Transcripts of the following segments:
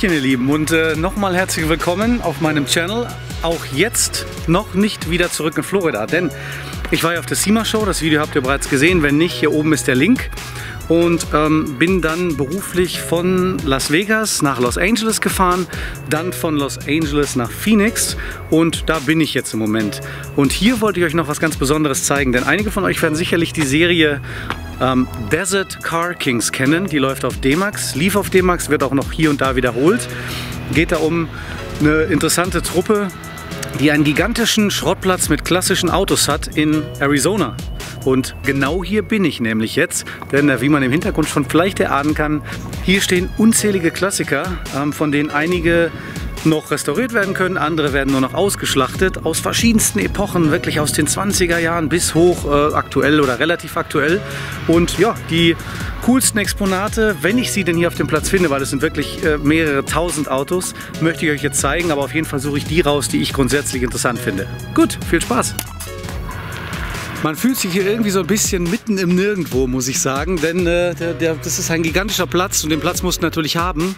Hallöchen ihr Lieben und nochmal herzlich willkommen auf meinem Channel. Auch jetzt noch nicht wieder zurück in Florida, denn ich war ja auf der SEMA Show, das Video habt ihr bereits gesehen, wenn nicht, hier oben ist der Link. Und bin dann beruflich von Las Vegas nach Los Angeles gefahren, dann von Los Angeles nach Phoenix und da bin ich jetzt im Moment. Und hier wollte ich euch noch was ganz Besonderes zeigen, denn einige von euch werden sicherlich die Serie Desert Car Kings kennen. Die läuft auf D-Max, lief auf D-Max, wird auch noch hier und da wiederholt. Geht da um eine interessante Truppe, die einen gigantischen Schrottplatz mit klassischen Autos hat in Arizona. Und genau hier bin ich nämlich jetzt, denn wie man im Hintergrund schon vielleicht erahnen kann, hier stehen unzählige Klassiker, von denen einige noch restauriert werden können, andere werden nur noch ausgeschlachtet, aus verschiedensten Epochen, wirklich aus den 20er Jahren bis hoch aktuell oder relativ aktuell. Und ja, die coolsten Exponate, wenn ich sie denn hier auf dem Platz finde, weil es sind wirklich mehrere tausend Autos, möchte ich euch jetzt zeigen, aber auf jeden Fall suche ich die raus, die ich grundsätzlich interessant finde. Gut, viel Spaß! Man fühlt sich hier irgendwie so ein bisschen mitten im Nirgendwo, muss ich sagen, denn das ist ein gigantischer Platz und den Platz musst du natürlich haben.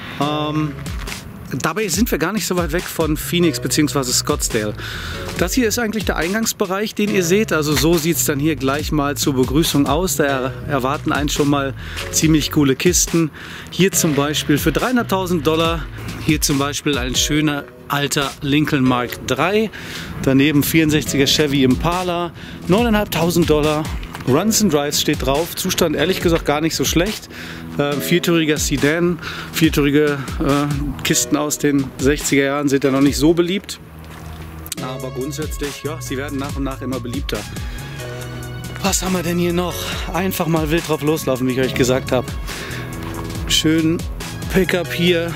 Dabei sind wir gar nicht so weit weg von Phoenix bzw. Scottsdale. Das hier ist eigentlich der Eingangsbereich, den ihr seht. Also so sieht es dann hier gleich mal zur Begrüßung aus. Da erwarten einen schon mal ziemlich coole Kisten. Hier zum Beispiel für $300.000. Hier zum Beispiel ein schöner alter Lincoln Mark III. Daneben 64er Chevy Impala. $9.500. Runs and Drives steht drauf. Zustand ehrlich gesagt gar nicht so schlecht. Viertüriger Sedan, viertürige Kisten aus den 60er Jahren sind ja noch nicht so beliebt. Aber grundsätzlich, ja, sie werden nach und nach immer beliebter. Was haben wir denn hier noch? Einfach mal wild drauf loslaufen, wie ich euch gesagt habe. Schön Pickup hier.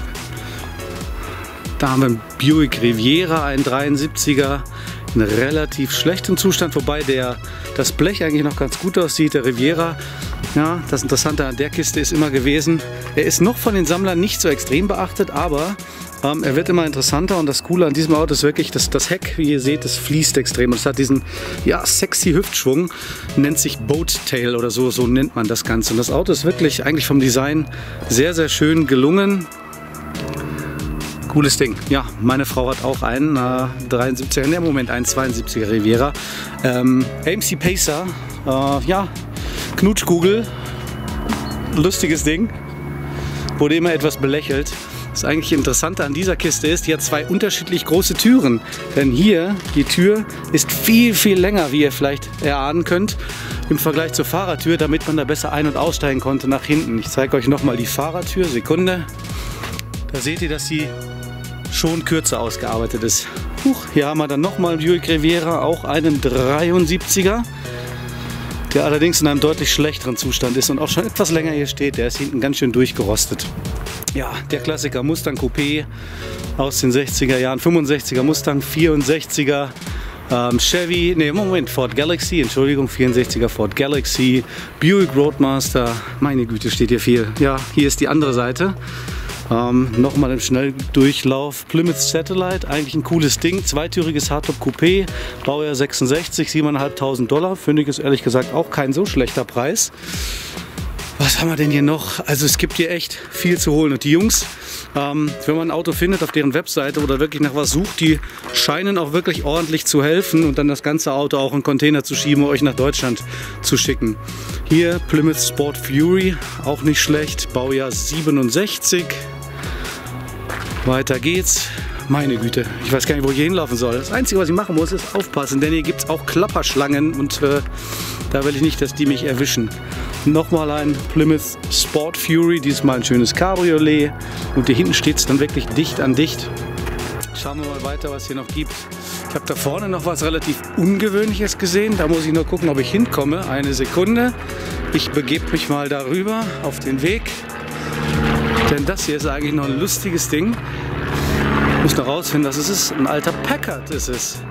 Da haben wir einen Buick Riviera, einen 73er. In relativ schlechtem Zustand, wobei das Blech eigentlich noch ganz gut aussieht, der Riviera. Ja, das Interessante an der Kiste ist immer gewesen, er ist noch von den Sammlern nicht so extrem beachtet, aber er wird immer interessanter und das Coole an diesem Auto ist wirklich, das Heck, wie ihr seht, das fließt extrem. Es hat diesen ja, sexy Hüftschwung, nennt sich Boat Tail oder so nennt man das Ganze. Und das Auto ist wirklich eigentlich vom Design sehr, sehr schön gelungen. Cooles Ding. Ja, meine Frau hat auch einen 73er, ne, Moment, einen 72er Riviera. AMC Pacer, ja, Knutschkugel, lustiges Ding, wurde immer etwas belächelt. Das eigentlich Interessante an dieser Kiste ist, die hat zwei unterschiedlich große Türen. Denn hier, die Tür ist viel, viel länger, wie ihr vielleicht erahnen könnt, im Vergleich zur Fahrertür, damit man da besser ein- und aussteigen konnte nach hinten. Ich zeige euch nochmal die Fahrertür, Sekunde. Da seht ihr, dass sie schon kürzer ausgearbeitet ist. Hier haben wir dann nochmal Buick Riviera, auch einen 73er, der allerdings in einem deutlich schlechteren Zustand ist und auch schon etwas länger hier steht. Der ist hinten ganz schön durchgerostet. Ja, der Klassiker Mustang Coupé aus den 60er Jahren, 65er Mustang, 64er Chevy, ne Moment, Ford Galaxy, Entschuldigung, 64er Ford Galaxy, Buick Roadmaster, meine Güte, steht hier viel. Ja, hier ist die andere Seite. Nochmal im Schnelldurchlauf Plymouth Satellite, eigentlich ein cooles Ding, zweitüriges Hardtop Coupé, Baujahr 66, $7.500, finde ich ist ehrlich gesagt auch kein so schlechter Preis. Was haben wir denn hier noch? Also es gibt hier echt viel zu holen und die Jungs, wenn man ein Auto findet auf deren Webseite oder wirklich nach was sucht, die scheinen auch wirklich ordentlich zu helfen und dann das ganze Auto auch in Container zu schieben und euch nach Deutschland zu schicken. Hier Plymouth Sport Fury, auch nicht schlecht, Baujahr 67. Weiter geht's. Meine Güte, ich weiß gar nicht, wo ich hier hinlaufen soll. Das Einzige, was ich machen muss, ist aufpassen, denn hier gibt es auch Klapperschlangen und da will ich nicht, dass die mich erwischen. Nochmal ein Plymouth Sport Fury, diesmal ein schönes Cabriolet und hier hinten steht es dann wirklich dicht an dicht. Schauen wir mal weiter, was hier noch gibt. Ich habe da vorne noch was relativ Ungewöhnliches gesehen, da muss ich nur gucken, ob ich hinkomme. Eine Sekunde, ich begebe mich mal darüber auf den Weg. Denn das hier ist eigentlich noch ein lustiges Ding. Ich muss noch rausfinden, was es ist. Ein alter Packard ist es.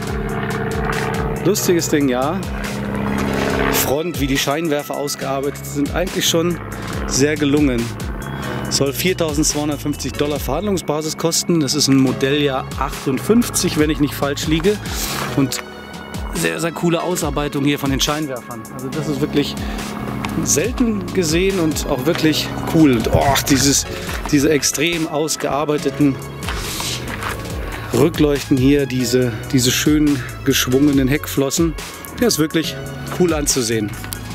Lustiges Ding, ja. Front, wie die Scheinwerfer ausgearbeitet sind, eigentlich schon sehr gelungen. Soll $4.250 Verhandlungsbasis kosten. Das ist ein Modelljahr 58, wenn ich nicht falsch liege. Und sehr, sehr coole Ausarbeitung hier von den Scheinwerfern. Also das ist wirklich selten gesehen und auch wirklich cool. Und diese extrem ausgearbeiteten Rückleuchten hier, diese schönen geschwungenen Heckflossen. Ja, ist wirklich cool anzusehen.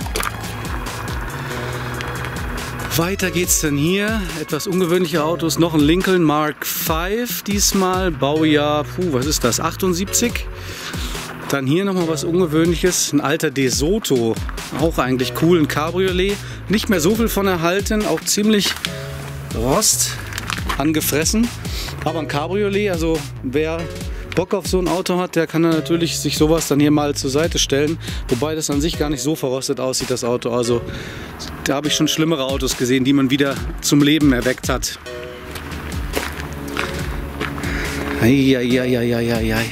Weiter geht's dann hier. Etwas ungewöhnliche Autos. Noch ein Lincoln Mark V diesmal. Baujahr, was ist das? 78. Dann hier nochmal was Ungewöhnliches. Ein alter DeSoto. Auch eigentlich cool. Ein Cabriolet. Nicht mehr so viel von erhalten. Auch ziemlich Rost angefressen. Aber ein Cabriolet, also wer Bock auf so ein Auto hat, der kann dann natürlich sich sowas dann hier mal zur Seite stellen. Wobei das an sich gar nicht so verrostet aussieht, das Auto. Also da habe ich schon schlimmere Autos gesehen, die man wieder zum Leben erweckt hat. Eieieiei.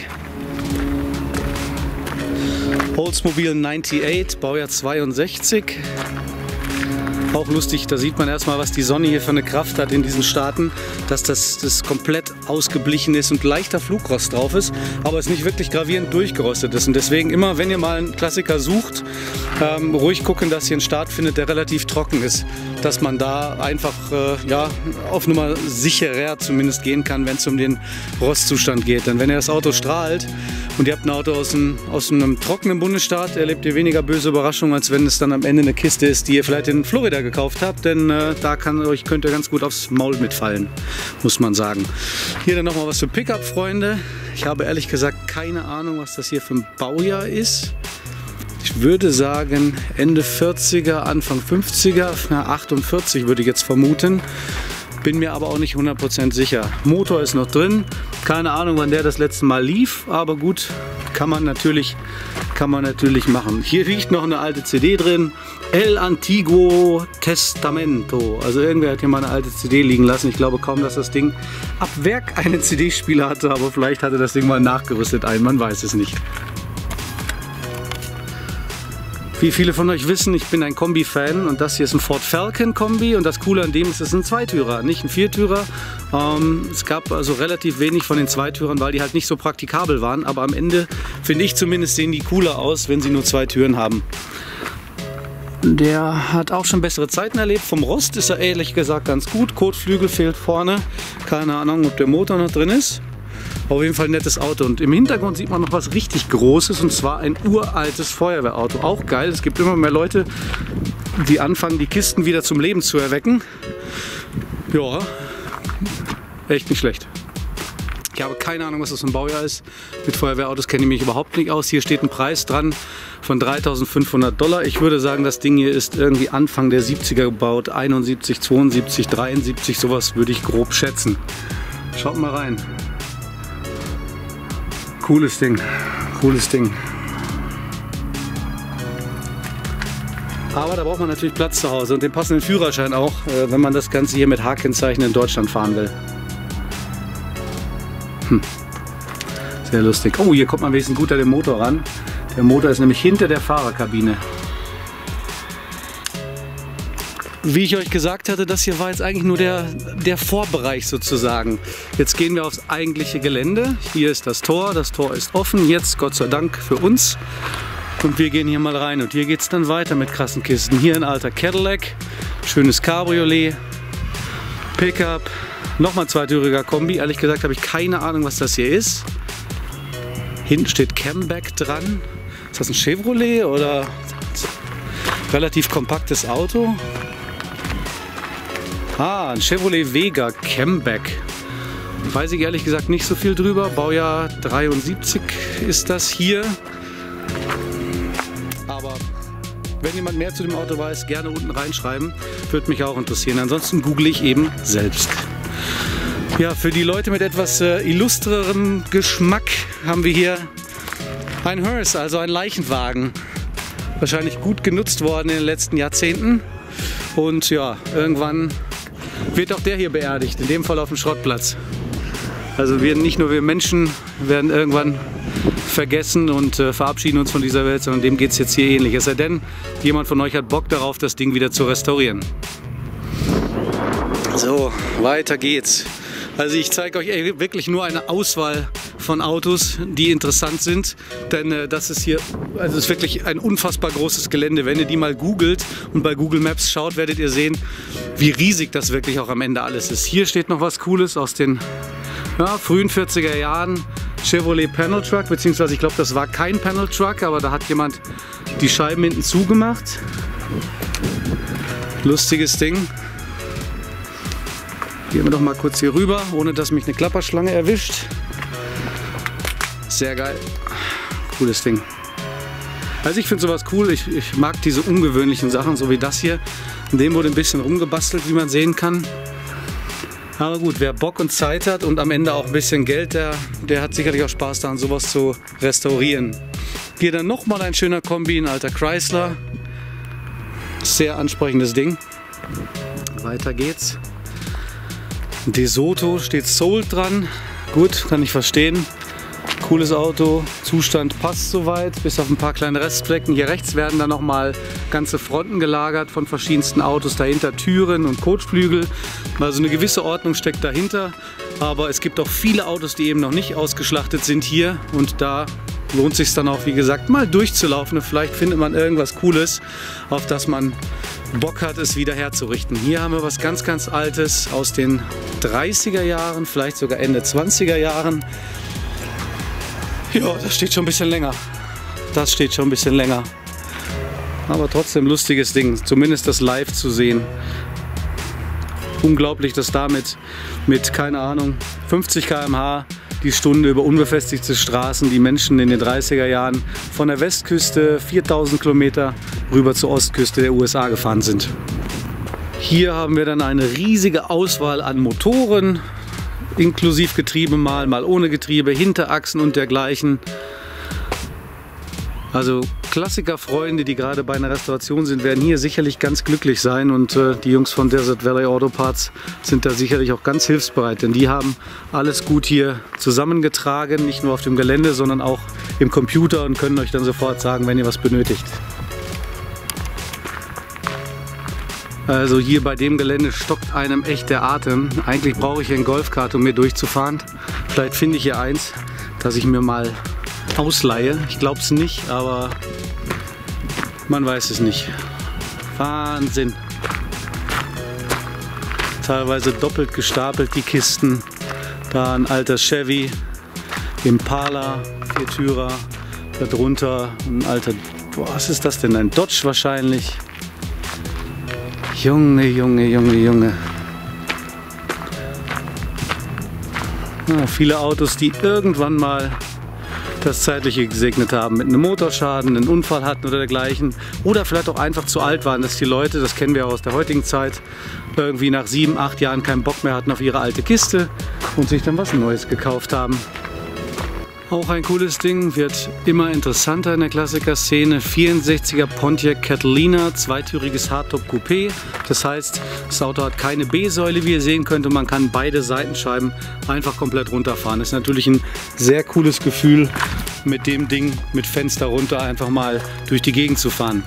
Oldsmobile 98, Baujahr 62. Auch lustig, da sieht man erstmal, was die Sonne hier für eine Kraft hat in diesen Staaten, dass das komplett ausgeblichen ist und leichter Flugrost drauf ist, aber es nicht wirklich gravierend durchgerostet ist. Und deswegen immer, wenn ihr mal einen Klassiker sucht, ruhig gucken, dass ihr einen Start findet, der relativ trocken ist, dass man da einfach auf Nummer sicherer zumindest gehen kann, wenn es um den Rostzustand geht. Denn wenn ihr das Auto strahlt und ihr habt ein Auto aus einem trockenen Bundesstaat, erlebt ihr weniger böse Überraschungen, als wenn es dann am Ende eine Kiste ist, die ihr vielleicht in Florida gekauft habt, denn da könnt ihr ganz gut aufs Maul mitfallen, muss man sagen. Hier dann nochmal was für Pickup-Freunde. Ich habe ehrlich gesagt keine Ahnung, was das hier für ein Baujahr ist. Ich würde sagen Ende 40er, Anfang 50er, 48 würde ich jetzt vermuten. Bin mir aber auch nicht 100% sicher. Motor ist noch drin. Keine Ahnung, wann der das letzte Mal lief, aber gut, kann man natürlich machen. Hier liegt noch eine alte CD drin. El Antiguo Testamento. Also irgendwer hat hier mal eine alte CD liegen lassen. Ich glaube kaum, dass das Ding ab Werk einen CD-Spieler hatte, aber vielleicht hatte das Ding mal nachgerüstet ein. Man weiß es nicht. Wie viele von euch wissen, ich bin ein Kombi-Fan und das hier ist ein Ford Falcon Kombi und das Coole an dem ist, es ist ein Zweitürer, nicht ein Viertürer. Es gab also relativ wenig von den Zweitürern, weil die halt nicht so praktikabel waren, aber am Ende, finde ich zumindest, sehen die cooler aus, wenn sie nur zwei Türen haben. Der hat auch schon bessere Zeiten erlebt. Vom Rost ist er ehrlich gesagt ganz gut. Kotflügel fehlt vorne. Keine Ahnung, ob der Motor noch drin ist. Auf jeden Fall ein nettes Auto. Und im Hintergrund sieht man noch was richtig Großes, und zwar ein uraltes Feuerwehrauto. Auch geil. Es gibt immer mehr Leute, die anfangen, die Kisten wieder zum Leben zu erwecken. Ja, echt nicht schlecht. Ich habe keine Ahnung, was das für ein Baujahr ist. Mit Feuerwehrautos kenne ich mich überhaupt nicht aus. Hier steht ein Preis dran von $3.500. Ich würde sagen, das Ding hier ist irgendwie Anfang der 70er gebaut. 71, 72, 73, sowas würde ich grob schätzen. Schaut mal rein. Cooles Ding, cooles Ding. Aber da braucht man natürlich Platz zu Hause und den passenden Führerschein auch, wenn man das Ganze hier mit H-Kennzeichen in Deutschland fahren will. Sehr lustig. Oh, hier kommt man wenigstens gut an den Motor ran. Der Motor ist nämlich hinter der Fahrerkabine. Wie ich euch gesagt hatte, das hier war jetzt eigentlich nur der Vorbereich sozusagen. Jetzt gehen wir aufs eigentliche Gelände. Hier ist das Tor ist offen jetzt, Gott sei Dank für uns. Und wir gehen hier mal rein und hier geht es dann weiter mit krassen Kisten. Hier ein alter Cadillac, schönes Cabriolet, Pickup, nochmal zweitüriger Kombi. Ehrlich gesagt habe ich keine Ahnung, was das hier ist. Hinten steht Camback dran. Ist das ein Chevrolet oder relativ kompaktes Auto? Ah, ein Chevrolet Vega Camback. Weiß ich ehrlich gesagt nicht so viel drüber. Baujahr 73 ist das hier. Aber wenn jemand mehr zu dem Auto weiß, gerne unten reinschreiben. Würde mich auch interessieren. Ansonsten google ich eben selbst. Ja, für die Leute mit etwas illustrerem Geschmack haben wir hier ein Hearse, also ein Leichenwagen. Wahrscheinlich gut genutzt worden in den letzten Jahrzehnten. Und ja, irgendwann wird auch der hier beerdigt, in dem Fall auf dem Schrottplatz. Also nicht nur wir Menschen werden irgendwann vergessen und verabschieden uns von dieser Welt, sondern dem geht es jetzt hier ähnlich. Es sei denn, jemand von euch hat Bock darauf, das Ding wieder zu restaurieren. So, weiter geht's. Also ich zeige euch wirklich nur eine Auswahl von Autos, die interessant sind, denn das ist hier, also es ist wirklich ein unfassbar großes Gelände. Wenn ihr die mal googelt und bei Google Maps schaut, werdet ihr sehen, wie riesig das wirklich auch am Ende alles ist. Hier steht noch was Cooles aus den frühen 40er Jahren, Chevrolet Panel Truck, beziehungsweise ich glaube, das war kein Panel Truck, aber da hat jemand die Scheiben hinten zugemacht. Lustiges Ding. Gehen wir doch mal kurz hier rüber, ohne dass mich eine Klapperschlange erwischt. Sehr geil. Cooles Ding. Also ich finde sowas cool. Ich mag diese ungewöhnlichen Sachen, so wie das hier. In dem wurde ein bisschen rumgebastelt, wie man sehen kann. Aber gut, wer Bock und Zeit hat und am Ende auch ein bisschen Geld, der hat sicherlich auch Spaß daran, sowas zu restaurieren. Hier dann nochmal ein schöner Kombi, ein alter Chrysler. Sehr ansprechendes Ding. Weiter geht's. DeSoto steht Sold dran. Gut, kann ich verstehen. Cooles Auto, Zustand passt soweit, bis auf ein paar kleine Restflecken. Hier rechts werden dann nochmal ganze Fronten gelagert von verschiedensten Autos, dahinter Türen und Kotflügel. Also eine gewisse Ordnung steckt dahinter, aber es gibt auch viele Autos, die eben noch nicht ausgeschlachtet sind hier, und da lohnt es sich dann auch, wie gesagt, mal durchzulaufen und vielleicht findet man irgendwas Cooles, auf das man Bock hat, es wieder herzurichten. Hier haben wir was ganz, ganz Altes aus den 30er Jahren, vielleicht sogar Ende 20er Jahren. Ja, das steht schon ein bisschen länger. Das steht schon ein bisschen länger. Aber trotzdem lustiges Ding, zumindest das live zu sehen. Unglaublich, dass damit mit, keine Ahnung, 50 km/h die Stunde über unbefestigte Straßen die Menschen in den 30er Jahren von der Westküste 4000 Kilometer rüber zur Ostküste der USA gefahren sind. Hier haben wir dann eine riesige Auswahl an Motoren, inklusive Getriebe, mal ohne Getriebe, Hinterachsen und dergleichen. Also Klassikerfreunde, die gerade bei einer Restauration sind, werden hier sicherlich ganz glücklich sein, und die Jungs von Desert Valley Auto Parts sind da sicherlich auch ganz hilfsbereit, denn die haben alles gut hier zusammengetragen, nicht nur auf dem Gelände, sondern auch im Computer, und können euch dann sofort sagen, wenn ihr was benötigt. Also hier bei dem Gelände stockt einem echt der Atem. Eigentlich brauche ich ein Golfkart, um hier durchzufahren. Vielleicht finde ich hier eins, das ich mir mal ausleihe. Ich glaube es nicht, aber man weiß es nicht. Wahnsinn. Teilweise doppelt gestapelt die Kisten. Da ein alter Chevy, Impala, Viertürer. Darunter ein alter, was ist das denn? Ein Dodge wahrscheinlich. Junge, Junge, Junge, Junge. Ja, viele Autos, die irgendwann mal das Zeitliche gesegnet haben, mit einem Motorschaden, einen Unfall hatten oder dergleichen. Oder vielleicht auch einfach zu alt waren, dass die Leute, das kennen wir auch aus der heutigen Zeit, irgendwie nach 7, 8 Jahren keinen Bock mehr hatten auf ihre alte Kiste und sich dann was Neues gekauft haben. Auch ein cooles Ding, wird immer interessanter in der Klassiker-Szene. 64er Pontiac Catalina, zweitüriges Hardtop Coupé. Das heißt, das Auto hat keine B-Säule, wie ihr sehen könnt, und man kann beide Seitenscheiben einfach komplett runterfahren. Das ist natürlich ein sehr cooles Gefühl, mit dem Ding mit Fenster runter einfach mal durch die Gegend zu fahren.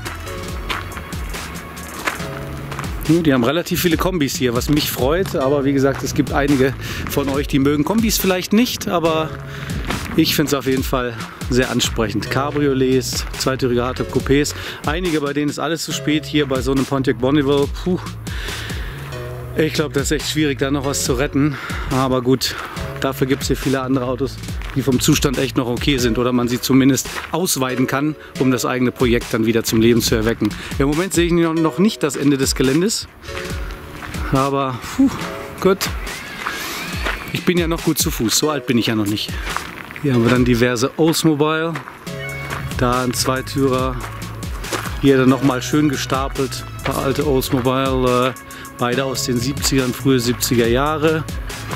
Die haben relativ viele Kombis hier, was mich freut, aber wie gesagt, es gibt einige von euch, die mögen Kombis vielleicht nicht, aber ich finde es auf jeden Fall sehr ansprechend. Cabriolets, zweitürige Hardtop Coupés, einige, bei denen ist alles zu spät. Hier bei so einem Pontiac Bonneville, puh, ich glaube, das ist echt schwierig, da noch was zu retten. Aber gut, dafür gibt es hier viele andere Autos, die vom Zustand echt noch okay sind, oder man sie zumindest ausweiten kann, um das eigene Projekt dann wieder zum Leben zu erwecken. Im Moment sehe ich noch nicht das Ende des Geländes, aber gut. Ich bin ja noch gut zu Fuß, so alt bin ich ja noch nicht. Hier haben wir dann diverse Oldsmobile, da ein Zweitürer, hier dann nochmal schön gestapelt, ein paar alte Oldsmobile, beide aus den 70ern, frühe 70er Jahre.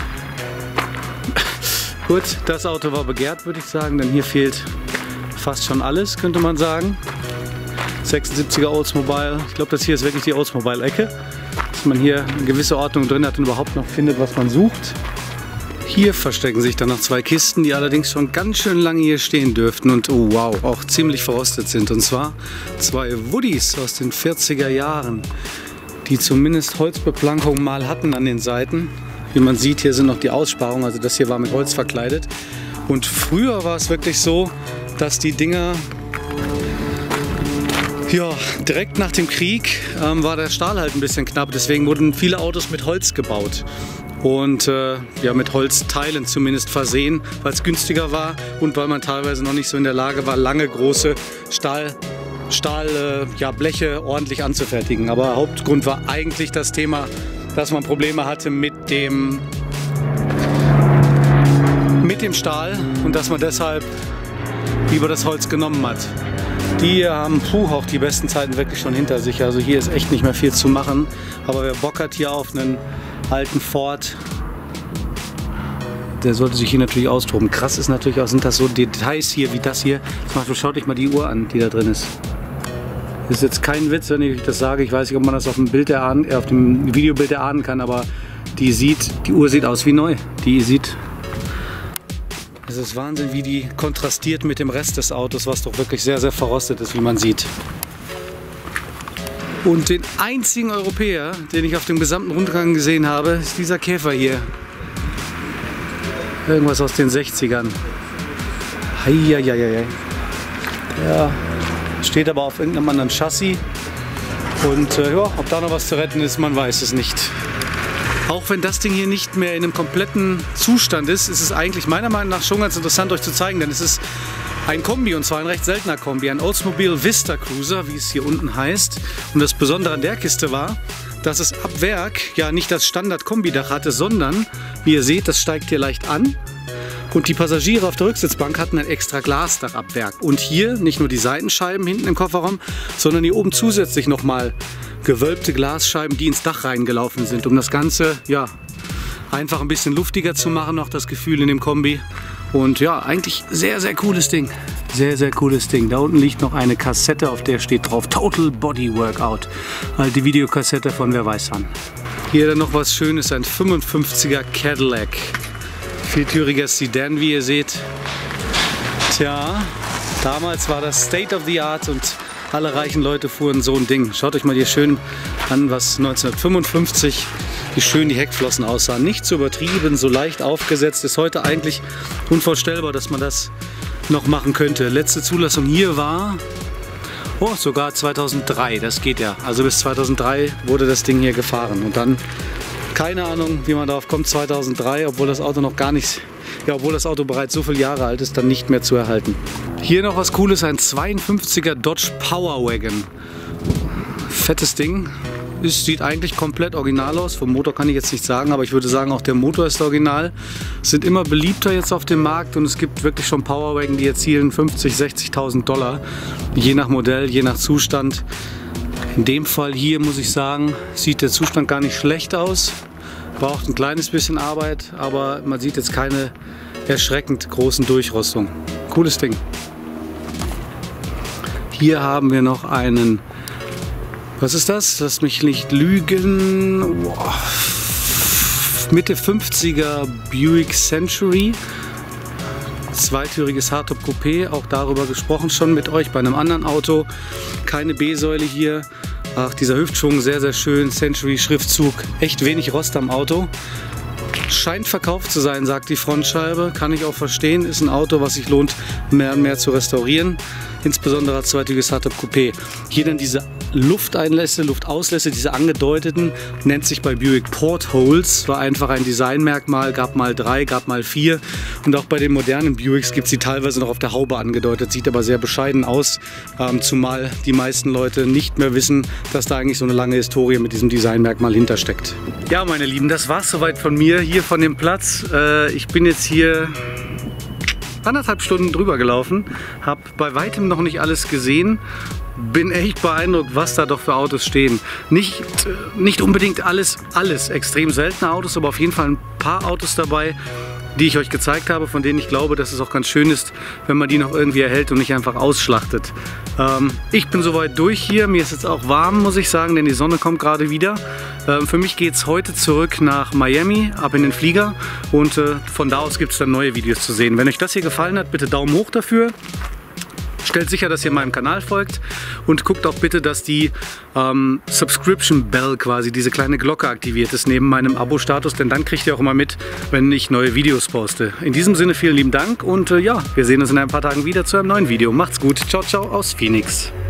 Gut, das Auto war begehrt, würde ich sagen, denn hier fehlt fast schon alles, könnte man sagen. 76er Oldsmobile, ich glaube, das hier ist wirklich die Oldsmobile-Ecke, dass man hier eine gewisse Ordnung drin hat und überhaupt noch findet, was man sucht. Hier verstecken sich dann noch zwei Kisten, die allerdings schon ganz schön lange hier stehen dürften und oh wow, auch ziemlich verrostet sind. Und zwar zwei Woodies aus den 40er Jahren, die zumindest Holzbeplankung mal hatten an den Seiten. Wie man sieht, hier sind noch die Aussparungen, also das hier war mit Holz verkleidet. Und früher war es wirklich so, dass die Dinger, ja, direkt nach dem Krieg war der Stahl halt ein bisschen knapp. Deswegen wurden viele Autos mit Holz gebaut. Und ja, mit Holzteilen zumindest versehen, weil es günstiger war und weil man teilweise noch nicht so in der Lage war, lange große Bleche ordentlich anzufertigen. Aber Hauptgrund war eigentlich das Thema, dass man Probleme hatte mit dem Stahl und dass man deshalb lieber das Holz genommen hat. Die haben auch die besten Zeiten wirklich schon hinter sich. Also hier ist echt nicht mehr viel zu machen. Aber wer Bock hat hier auf einen alten Ford, der sollte sich hier natürlich austoben. Krass ist natürlich auch, sind das so Details hier wie das hier. Zum Beispiel schaut euch mal die Uhr an, die da drin ist. Das ist jetzt kein Witz, wenn ich das sage. Ich weiß nicht, ob man das auf dem Videobild erahnen kann, aber die Uhr sieht aus wie neu. Es ist Wahnsinn, wie die kontrastiert mit dem Rest des Autos, was doch wirklich sehr, sehr verrostet ist, wie man sieht. Und den einzigen Europäer, den ich auf dem gesamten Rundgang gesehen habe, ist dieser Käfer hier. Irgendwas aus den 60ern. Heieieiei. Ja, steht aber auf irgendeinem anderen Chassis. Und ja, ob da noch was zu retten ist, man weiß es nicht. Auch wenn das Ding hier nicht mehr in einem kompletten Zustand ist, ist es eigentlich meiner Meinung nach schon ganz interessant euch zu zeigen, denn es ist ein Kombi, und zwar ein recht seltener Kombi, ein Oldsmobile Vista Cruiser, wie es hier unten heißt. Und das Besondere an der Kiste war, dass es ab Werk ja nicht das Standard-Kombidach hatte, sondern, wie ihr seht, das steigt hier leicht an. Und die Passagiere auf der Rücksitzbank hatten ein extra Glasdach ab Werk. Und hier nicht nur die Seitenscheiben hinten im Kofferraum, sondern hier oben zusätzlich nochmal gewölbte Glasscheiben, die ins Dach reingelaufen sind, um das Ganze ja einfach ein bisschen luftiger zu machen, noch das Gefühl in dem Kombi. Und ja, eigentlich sehr, sehr cooles Ding. Sehr, sehr cooles Ding. Da unten liegt noch eine Kassette, auf der steht drauf Total Body Workout. Halt die Videokassette von wer weiß wann. Hier dann noch was Schönes, ein 55er Cadillac. Viertüriger Sedan, wie ihr seht. Tja, damals war das State of the Art und alle reichen Leute fuhren so ein Ding. Schaut euch mal hier schön an, was 1955, wie schön die Heckflossen aussahen. Nicht so übertrieben, so leicht aufgesetzt. Ist heute eigentlich unvorstellbar, dass man das noch machen könnte. Letzte Zulassung hier war sogar 2003. Das geht ja. Also bis 2003 wurde das Ding hier gefahren. Und dann, keine Ahnung, wie man darauf kommt, 2003, obwohl das Auto noch gar nicht... Ja, obwohl das Auto bereits so viele Jahre alt ist, dann nicht mehr zu erhalten. Hier noch was Cooles, ein 52er Dodge Power Wagon. Fettes Ding. Es sieht eigentlich komplett original aus. Vom Motor kann ich jetzt nicht sagen, aber ich würde sagen, auch der Motor ist original. Sind immer beliebter jetzt auf dem Markt und es gibt wirklich schon Powerwagen, die erzielen 50.000, 60.000 $. Je nach Modell, je nach Zustand. In dem Fall hier muss ich sagen, sieht der Zustand gar nicht schlecht aus. Braucht ein kleines bisschen Arbeit, aber man sieht jetzt keine erschreckend großen Durchrostungen. Cooles Ding. Hier haben wir noch einen, was ist das? Lass mich nicht lügen. Boah. Mitte 50er Buick Century. Zweitüriges Hardtop Coupé, auch darüber gesprochen schon mit euch bei einem anderen Auto. Keine B-Säule hier. Ach, dieser Hüftschwung, sehr, sehr schön. Century-Schriftzug, echt wenig Rost am Auto. Scheint verkauft zu sein, sagt die Frontscheibe. Kann ich auch verstehen. Ist ein Auto, was sich lohnt, mehr und mehr zu restaurieren. Insbesondere als zweitüriges Hardtop Coupé. Hier dann diese Lufteinlässe, Luftauslässe, diese angedeuteten, nennt sich bei Buick Portholes. War einfach ein Designmerkmal, gab mal 3, gab mal 4. Und auch bei den modernen Buicks gibt es die teilweise noch auf der Haube angedeutet. Sieht aber sehr bescheiden aus, zumal die meisten Leute nicht mehr wissen, dass da eigentlich so eine lange Historie mit diesem Designmerkmal hintersteckt. Ja, meine Lieben, das war's soweit von mir hier von dem Platz. Ich bin jetzt hier 1,5 Stunden drüber gelaufen, habe bei weitem noch nicht alles gesehen. Bin echt beeindruckt, was da doch für Autos stehen. Nicht unbedingt alles extrem seltene Autos, aber auf jeden Fall ein paar Autos dabei, die ich euch gezeigt habe, von denen ich glaube, dass es auch ganz schön ist, wenn man die noch irgendwie erhält und nicht einfach ausschlachtet. Ich bin soweit durch hier. Mir ist jetzt auch warm, muss ich sagen, denn die Sonne kommt gerade wieder. Für mich geht es heute zurück nach Miami, ab in den Flieger, und von da aus gibt es dann neue Videos zu sehen. Wenn euch das hier gefallen hat, bitte Daumen hoch dafür. stellt sicher, dass ihr meinem Kanal folgt und guckt auch bitte, dass die Subscription Bell quasi, diese kleine Glocke aktiviert ist neben meinem Abo-Status, denn dann kriegt ihr auch immer mit, wenn ich neue Videos poste. In diesem Sinne vielen lieben Dank und ja, wir sehen uns in ein paar Tagen wieder zu einem neuen Video. Macht's gut. Ciao, ciao aus Phoenix.